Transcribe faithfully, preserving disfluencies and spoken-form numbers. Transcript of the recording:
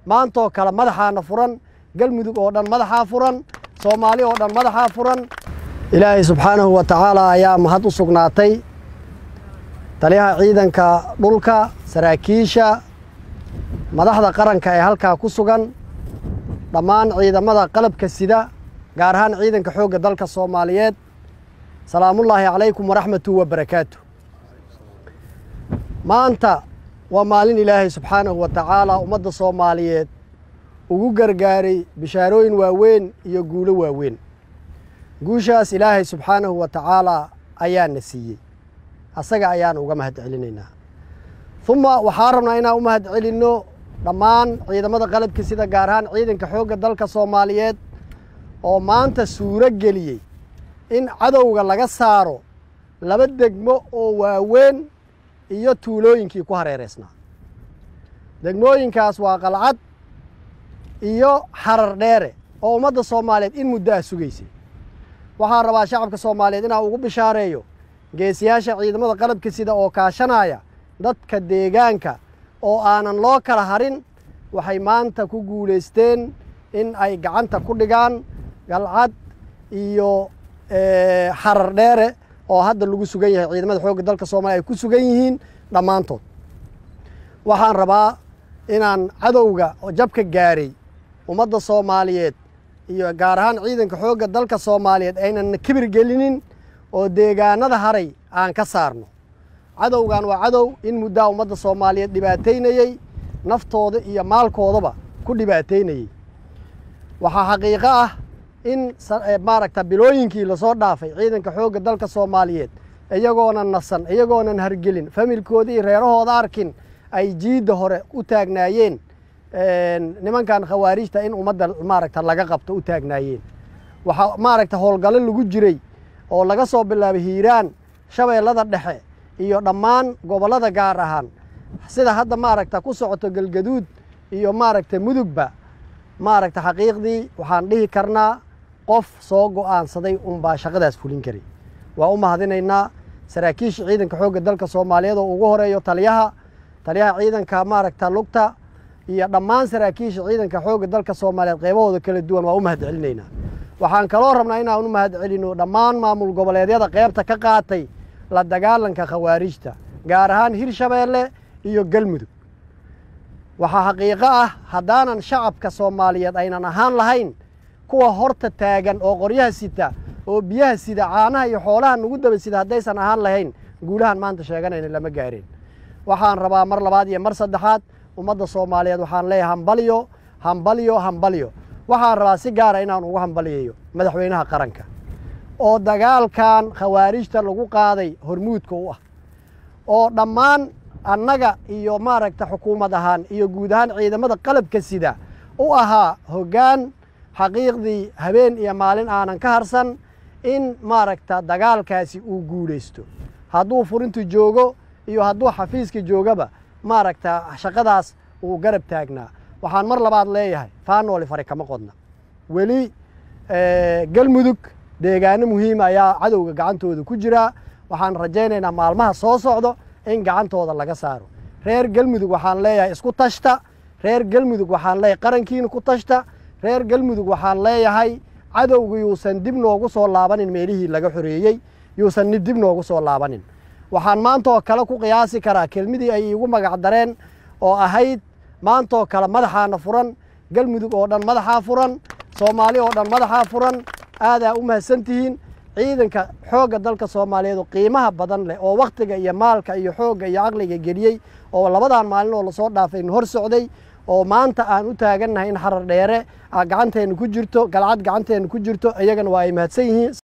maantoo kale madaxaana furan galmudug oo dhan madaxaa furan Soomaali oo dhan madaxaa furan Ilaahay subxaanahu wa ta'aala ayaa mahad u sugnaatay taliyaha ciidanka dhulka saraakiisha madaxda qaranka ee halka ku sugan dhammaan ciidamada qalabka sida gaar ahaan ciidanka xoogga dalka Soomaaliyeed salaamullaahi calaykum wa rahmatuhu wa barakaatuh maanta waa maalin Ilaahay subxaanahu wa ta'aala ummadda Soomaaliyeed ugu gargaaray bishaarooyin waaweyn iyo guulo waaweyn guushaas Ilaahay subxaanahu wa ta'aala ayaa nasiiyay asaga ayaan uga mahad celinaynaa thumma waxaan rabnaa inaan u mahad celino dhammaan ciidamada qalabka sida gaar ahaan ciidanka xoogga dalka Soomaaliyeed oo maanta suuro geliyay in cadowga laga saaro laba degmo oo waaweyn iyo tuulooyinkii ku hareereysnaa degmooyinkaas waa qalcad iyo xarar dheere oo ummadda Soomaaliyeed in muddo ah sugaysay waxaan rabaa shacabka Soomaaliyeed inaan ugu bishaareeyo geesiyaasha ciidamada qalabka sida oo kaashanaya dadka deegaanka oo aanan loo kala harin waxay maanta ku guuleysteen in ay gacanta ku dhigaan galcad iyo xarar dheere oo hadda lagu sugan yahay ciidamada xoogga dalka Soomaaliya ay ku sugan yihiin dhamaantood waxaan rabaa inaan cadowga oo jabka gaaray ummadda Soomaaliyeed iyo gaar ahaan ciidanka xoogga dalka Soomaaliyeed aynan kibir gelinin oo deegaanada haray aan ka saarno cadowgan waa cadow in muddo ummadda Soomaaliyeed dhibaateynayay naftooda iyo maalkoodaba ku dhibaateynayay waxa xaqiiqo ah in maaragta bilooyinkii la soo dhaafay ciidanka xoogga dalka Soomaaliyeed iyagoona nasan iyagoona hargelin familkoodii iyo reerahooda arkin ay jiida hore u taagnaayeen nimankan khawaarijta in ummadda maaragta laga qabto u taagnaayeen waxa maaragta howlgallo lagu jiray oo laga soo bilaabay Hiiraan Shabeellada Dhexe iyo dhammaan gobolada gaar ahaan sida hadda maaragta ku socoto Galgaduud iyo maaragta Mudugba maaragta xaqiiqdii waxaan dhihi karnaa qof soo go'aansaday un baa shaqadaas fulin karay waa u mahadinaynaa saraakiisha ciidanka xoogga dalka Soomaaliyeed oo ugu horeeyo taliyaha taliyaha ciidanka maaragta lugta iyo dhammaan saraakiisha ciidanka xoogga dalka Soomaaliyeed qaybahooda kala duwan waa u mahad celinaynaa waxaan kaloo rabnaa inaan u mahad celino dhammaan maamul goboleedyada qaybta ka qaatay la dagaalanka khawaarijta gaar ahaan Hirshabeelle iyo Galmudug waxa xaqiiqo ah hadaanan shacabka Soomaaliyeed aynan ahaan lahayn kuwa horta taagan oo qoryaha sita oo biyaha sida caanaha iyo xoolaha nagu daba sida hadaysan ahaan lahayn guulahan maanta sheeganayna lama gaareen waxaan rabaa mar labaad iyo mar saddexaad ummadda Soomaaliyeed waxaan leeyahay hambaliyo hambaliyo hambaliyo waxaan rabaa si gaar ah inaan ugu hambaliyeeyo madaxweynaha qaranka oo dagaalkan khawaarijta lagu qaaday hormuudka u ah oo dhammaan annaga iyo maaragta xukuumad ahaan iyo guud ahaan ciidamada qalabka sida u ahaa hoggaan xaqiiqdii habeen iyo maalin aanan ka harsan in maaragta dagaalkaasi uu guuleysto hadduu furintu joogo iyo hadduu xafiiska joogaba maaragta shaqadaas uu garab taagnaa waxaan mar labaad leeyahay faanooli fare kama qodna weli Galmudug deegaano muhiim ayaa cadowga gacantooda ku jira waxaan rajaynaynaa maalmaha soo socdo in gacantooda laga saaro reer Galmudug waxaan leeyahay isku tashta reer Galmudug waxaan leeyahay qarankiina ku tashta reer Galmudug waxaan leeyahay cadowgu yuusan dib noogu soo laabanin meelihii laga xoreeyay yuusan dib noogu soo laabanin waxaan maanta oo kale ku qiyaasi karaa kelmadii ay igu magac dareen oo ahayd maanta oo kale madaxaana furan Galmudug oo dhan madaxaa furan Soomaali oo dhan madaxaa furan aada u mahadsantihiin ciidanka xoogga dalka Soomaaliyeed oo qiimaha badan leh oo waqtiga iyo maalka iyo xoogga iyo aqliga geliyay oo labadan maalin oo la soo dhaafay hor socday oo maanta aan u taagannahay in xarar dheere gacanteena ku jirto galcad gacanteena ku jirto iyagana waa ay mahadsan yihiin